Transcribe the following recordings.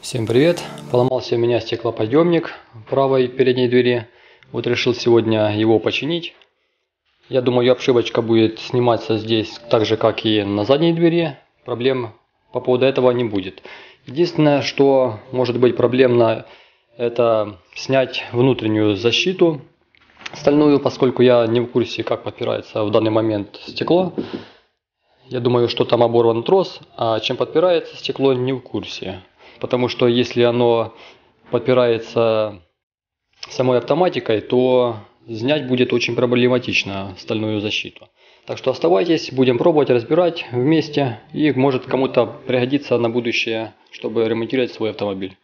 Всем привет! Поломался у меня стеклоподъемник правой передней двери. Вот решил сегодня его починить. Я думаю, обшивочка будет сниматься здесь так же, как и на задней двери. Проблем по поводу этого не будет. Единственное, что может быть проблемно, это снять внутреннюю защиту стальную, поскольку я не в курсе, как подпирается в данный момент стекло. Я думаю, что там оборван трос, а чем подпирается стекло, не в курсе. Потому что если оно подпирается самой автоматикой, то снять будет очень проблематично стальную защиту. Так что оставайтесь, будем пробовать разбирать вместе, и может кому-то пригодится на будущее, чтобы ремонтировать свой автомобиль.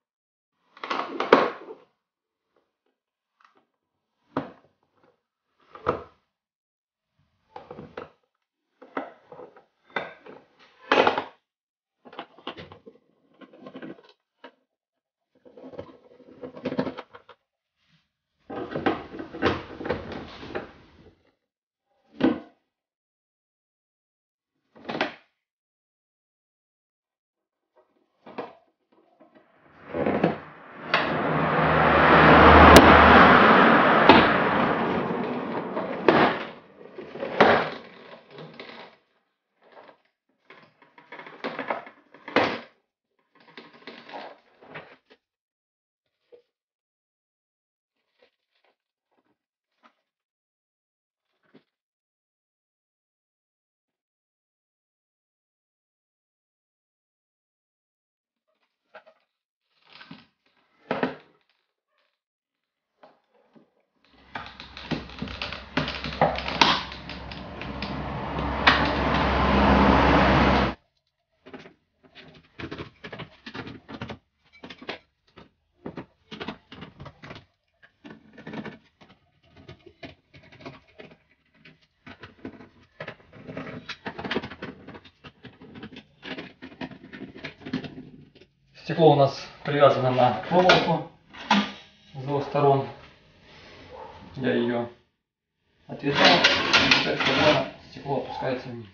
Стекло у нас привязано на проволоку с двух сторон. Я ее отвязал, и теперь спокойно стекло опускается вниз.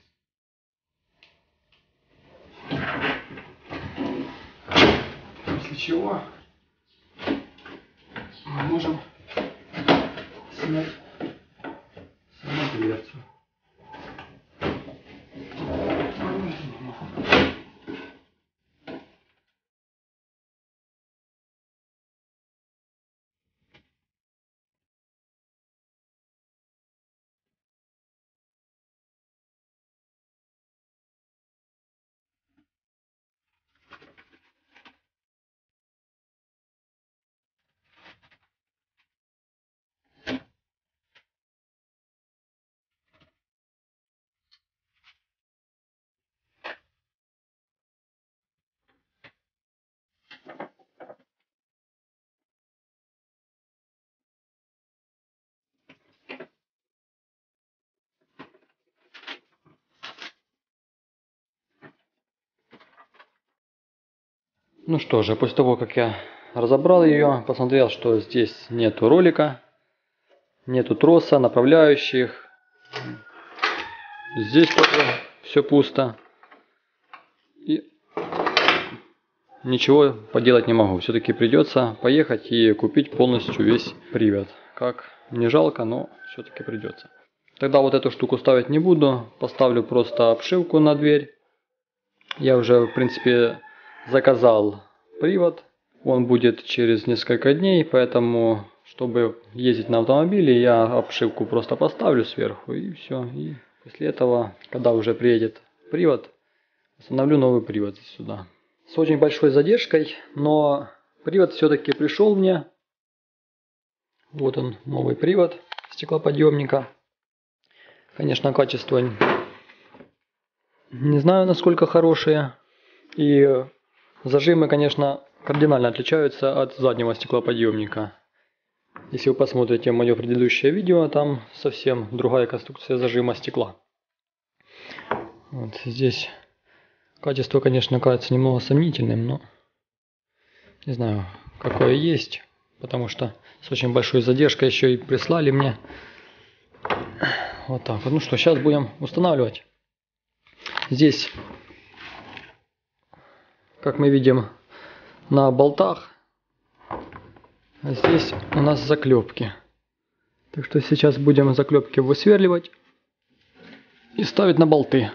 После чего мы можем снять дверцу. Ну что же, после того, как я разобрал ее, посмотрел, что здесь нету ролика, нету троса, направляющих. Здесь тоже все пусто. И ничего поделать не могу. Все-таки придется поехать и купить полностью весь привод. Как не жалко, но все-таки придется. Тогда вот эту штуку ставить не буду. Поставлю просто обшивку на дверь. Я уже, в принципе, заказал привод. Он будет через несколько дней, поэтому, чтобы ездить на автомобиле, я обшивку просто поставлю сверху и все. И после этого, когда уже приедет привод, установлю новый привод сюда. С очень большой задержкой, но привод все-таки пришел мне. Вот он, новый привод стеклоподъемника. Конечно, качество не знаю, насколько хорошие. И зажимы, конечно, кардинально отличаются от заднего стеклоподъемника. Если вы посмотрите мое предыдущее видео, там совсем другая конструкция зажима стекла. Вот здесь качество, конечно, кажется немного сомнительным, но не знаю, какое есть. Потому что с очень большой задержкой еще и прислали мне. Вот так вот. Ну что, сейчас будем устанавливать. Здесь, как мы видим, на болтах. А здесь у нас заклепки. Так что сейчас будем заклепки высверливать и ставить на болты.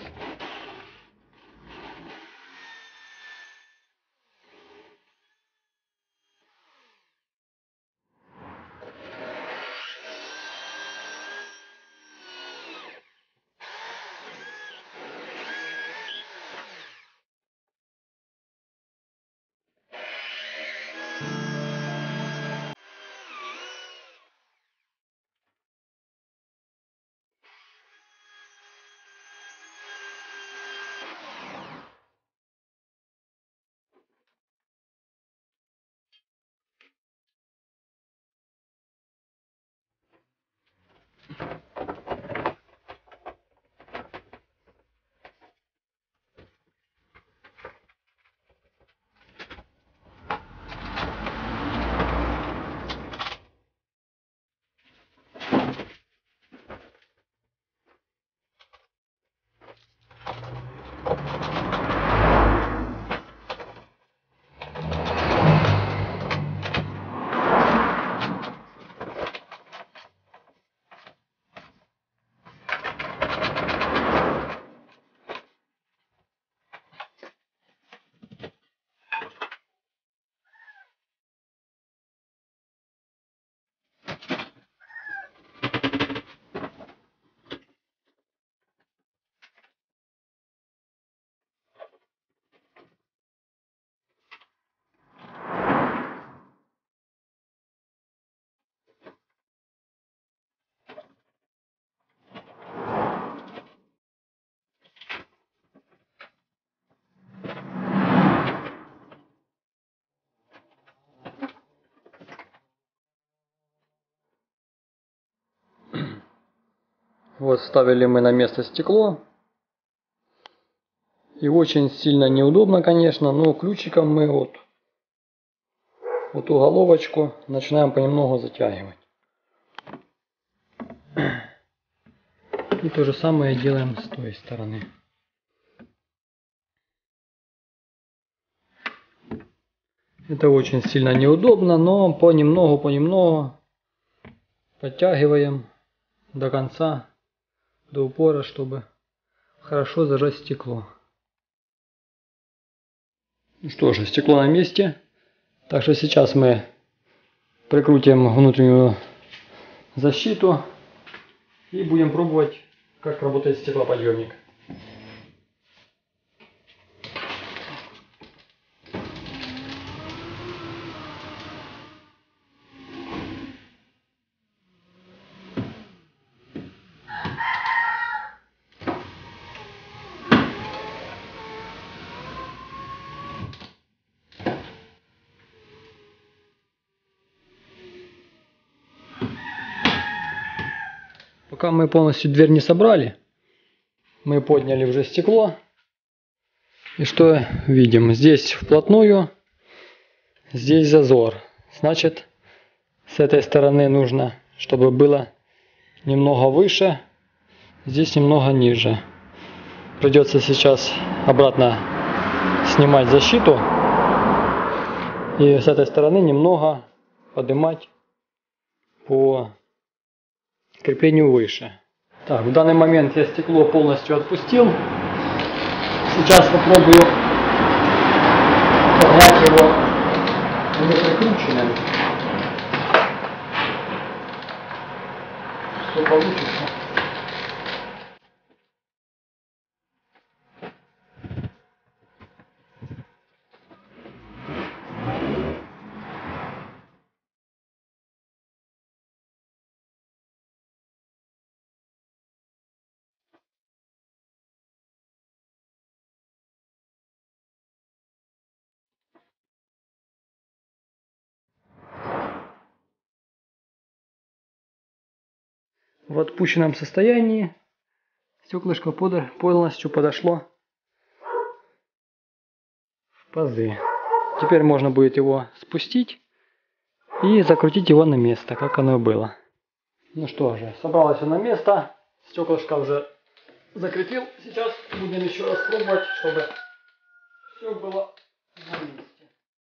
Вот ставили мы на место стекло. И очень сильно неудобно, конечно, но ключиком мы вот эту головочку начинаем понемногу затягивать. И то же самое делаем с той стороны. Это очень сильно неудобно, но понемногу подтягиваем до конца, до упора, чтобы хорошо зажать стекло. Ну что же, стекло на месте. Так что сейчас мы прикрутим внутреннюю защиту и будем пробовать, как работает стеклоподъемник. Пока мы полностью дверь не собрали, мы подняли уже стекло. И что видим? Здесь вплотную, здесь зазор. Значит, с этой стороны нужно, чтобы было немного выше, здесь немного ниже. Придется сейчас обратно снимать защиту и с этой стороны немного поднимать по креплению выше. Так, в данный момент я стекло полностью отпустил. Сейчас попробую поднять его не прикрученным. Что получится? В отпущенном состоянии стеклышко полностью подошло в пазы. Теперь можно будет его спустить и закрутить его на место, как оно и было. Ну что же, собралось на место, стеклышко уже закрепил. Сейчас будем еще раз пробовать, чтобы все было на месте.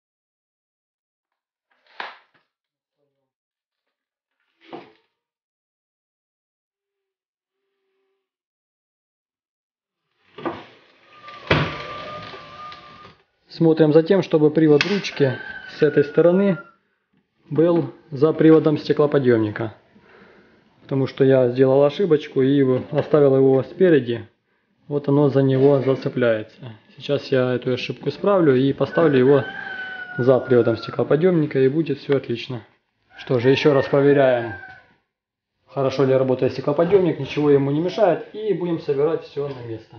смотрим за тем, чтобы привод ручки с этой стороны был за приводом стеклоподъемника. Потому что я сделал ошибочку и оставил его спереди. Вот оно за него зацепляется. Сейчас я эту ошибку исправлю и поставлю его за приводом стеклоподъемника, и будет все отлично. Что же, еще раз проверяем, хорошо ли работает стеклоподъемник, ничего ему не мешает, и будем собирать все на место.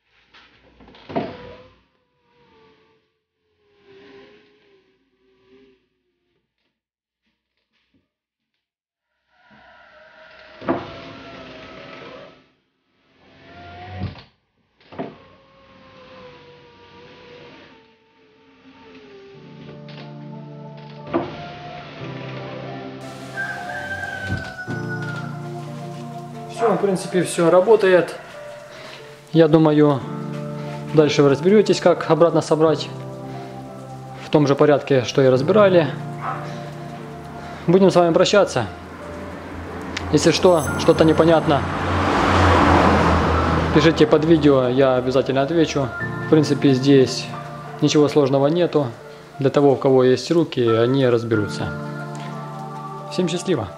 Все, в принципе, все работает. Я думаю, дальше вы разберетесь, как обратно собрать в том же порядке, что и разбирали. Будем с вами прощаться. Если что-то непонятно, пишите под видео, я обязательно отвечу. В принципе, здесь ничего сложного нету. Для того, у кого есть руки, они разберутся. Всем счастливо!